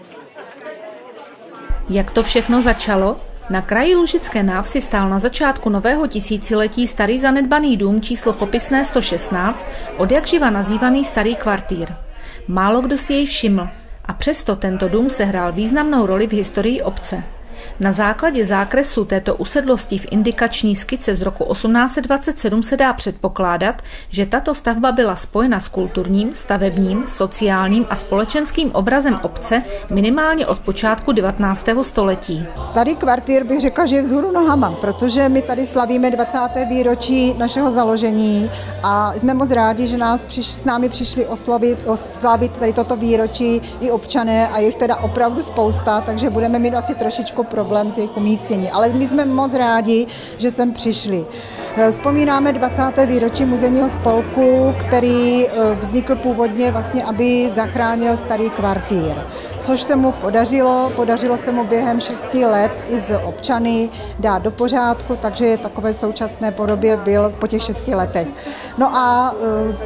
Jak to všechno začalo? Na kraji Lužické návsi stál na začátku nového tisíciletí starý zanedbaný dům číslo popisné 116, odjakživa nazývaný Starý kvartír. Málo kdo si jej všiml a přesto tento dům sehrál významnou roli v historii obce. Na základě zákresu této usedlosti v indikační skice z roku 1827 se dá předpokládat, že tato stavba byla spojena s kulturním, stavebním, sociálním a společenským obrazem obce minimálně od počátku 19. století. Starý kvartír bych řekla, že je vzhůru nohama, protože my tady slavíme 20. výročí našeho založení a jsme moc rádi, že s námi přišli oslavit tady toto výročí i občané a jich teda opravdu spousta, takže budeme mít asi trošičku problém s jejich umístění, ale my jsme moc rádi, že sem přišli. Vzpomínáme 20. výročí muzejního spolku, který vznikl původně vlastně, aby zachránil Starý kvartír, což se mu podařilo se mu během 6 let i z občany dát do pořádku, takže takové současné podobě byl po těch 6 letech. No a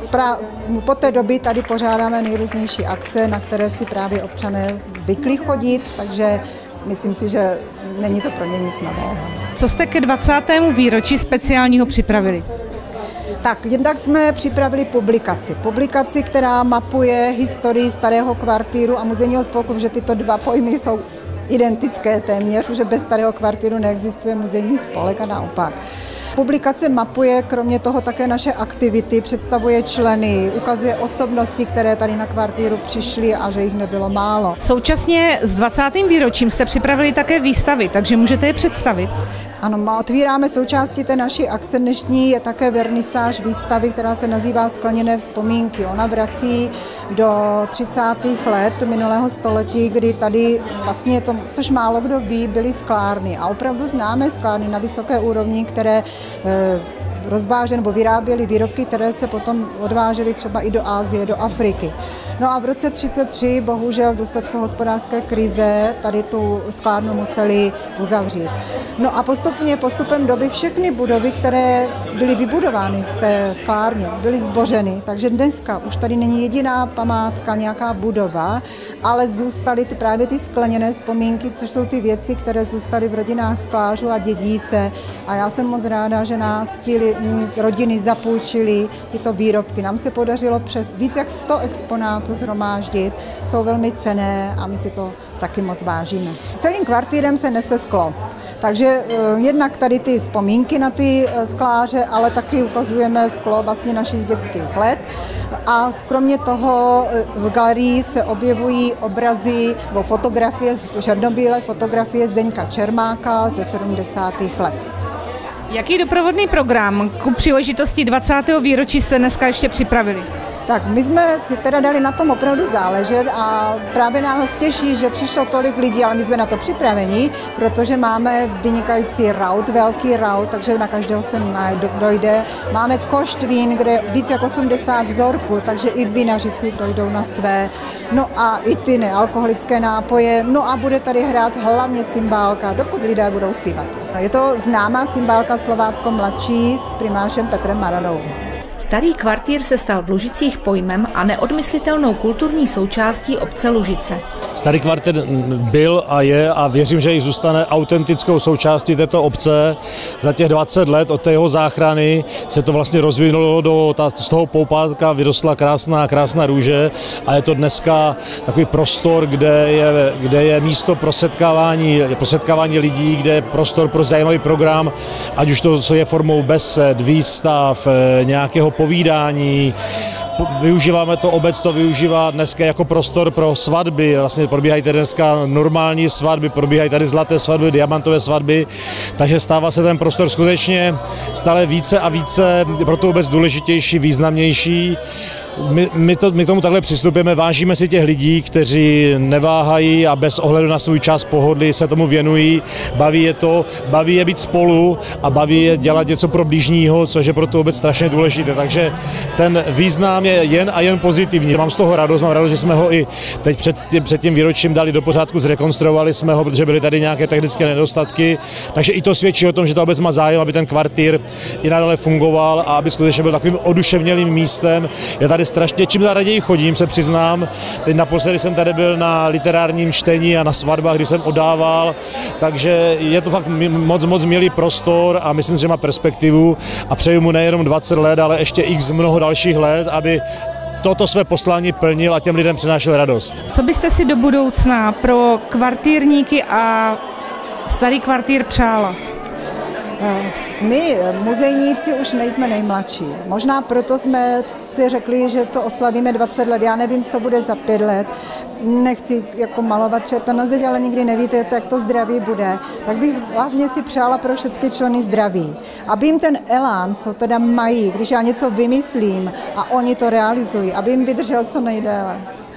po té doby tady pořádáme nejrůznější akce, na které si právě občané zvykli chodit, takže myslím si, že není to pro ně nic nového. Co jste ke 20. výročí speciálního připravili? Tak, jednak jsme připravili publikaci, která mapuje historii Starého kvartíru a muzejního spolku, že tyto dva pojmy jsou identické téměř, že bez Starého kvartíru neexistuje muzejní spolek a naopak. Publikace mapuje kromě toho také naše aktivity, představuje členy, ukazuje osobnosti, které tady na kvartíru přišly a že jich nebylo málo. Současně s 20. výročím jste připravili také výstavy, takže můžete je představit? Ano, otvíráme součástí té naší akce dnešní, je také vernisáž výstavy, která se nazývá Skleněné vzpomínky. Ona vrací do 30. let minulého století, kdy tady vlastně, což málo kdo ví, byly sklárny. A opravdu známe sklárny na vysoké úrovni, které rozvážely nebo vyráběly výrobky, které se potom odvážely třeba i do Asie, do Afriky. No a v roce 1933 bohužel v důsledku hospodářské krize tady tu sklárnu museli uzavřít. No a postupem doby všechny budovy, které byly vybudovány v té sklárně, byly zbořeny, takže dneska už tady není jediná památka, nějaká budova, ale zůstaly právě ty skleněné vzpomínky, což jsou ty věci, které zůstaly v rodinách sklářů a dědí se. A já jsem moc ráda, že nás rodiny zapůjčily tyto výrobky. Nám se podařilo přes víc jak 100 exponátů shromáždit, jsou velmi cenné a my si to taky moc vážíme. Celým kvartírem se nese sklo. Takže jednak tady ty vzpomínky na ty skláře, ale taky ukazujeme sklo vlastně našich dětských let. A kromě toho v galerii se objevují obrazy nebo fotografie, černobílé fotografie Zdeňka Čermáka ze 70. let. Jaký doprovodný program ku příležitosti 20. výročí jste dneska ještě připravili? Tak my jsme si teda dali na tom opravdu záležet a právě nás těší, že přišlo tolik lidí, ale my jsme na to připraveni, protože máme vynikající raut, velký raut, takže na každého se dojde. Máme košt vín, kde je víc jak 80 vzorků, takže i vinaři si dojdou na své. No a i ty nealkoholické nápoje. No a bude tady hrát hlavně cymbálka, dokud lidé budou zpívat. Je to známá cymbálka Slovácko mladší s primářem Petrem Maradou. Starý kvartír se stal v Lužicích pojmem a neodmyslitelnou kulturní součástí obce Lužice. Starý kvartír byl a je a věřím, že i zůstane autentickou součástí této obce. Za těch 20 let od té jeho záchrany se to vlastně rozvinulo z toho poupátka vyrostla krásná růže a je to dneska takový prostor, kde je místo pro setkávání lidí, kde je prostor pro zajímavý program, ať už to je formou besed, výstav, nějakého povídání. Využíváme to, obec to využívá dneska jako prostor pro svatby, vlastně probíhají tady dneska normální svatby, probíhají tady zlaté svatby, diamantové svatby, takže stává se ten prostor skutečně stále více a více pro tu obec důležitější, významnější. My k tomu takhle přistupujeme, vážíme si těch lidí, kteří neváhají a bez ohledu na svůj čas pohodlí se tomu věnují, baví je být spolu a baví je dělat něco pro blížního, což je pro tu obec strašně důležité, takže ten význam je jen a jen pozitivní. Mám z toho radost, že jsme ho i teď před tím výročím dali do pořádku, zrekonstruovali jsme ho, protože byly tady nějaké technické nedostatky, takže i to svědčí o tom, že ta obec má zájem, aby ten kvartír i nadále fungoval a aby skutečně byl takovým oduševnělým místem. Je tady strašně, čím raději chodím, se přiznám. Teď naposledy jsem tady byl na literárním čtení a na svatbách, kdy jsem oddával, takže je to fakt moc milý prostor a myslím, že má perspektivu a přeju mu nejenom 20 let, ale ještě x mnoho dalších let, aby toto své poslání plnil a těm lidem přinášel radost. Co byste si do budoucna pro kvartírníky a starý kvartír přála? My, muzejníci, už nejsme nejmladší. Možná proto jsme si řekli, že to oslavíme 20 let. Já nevím, co bude za 5 let. Nechci jako malovat čerta na zeď, ale nikdy nevíte, jak to zdraví bude. Tak bych hlavně si přála pro všechny členy zdraví. Aby jim ten elán, co teda mají, když já něco vymyslím a oni to realizují, aby jim vydržel co nejdéle.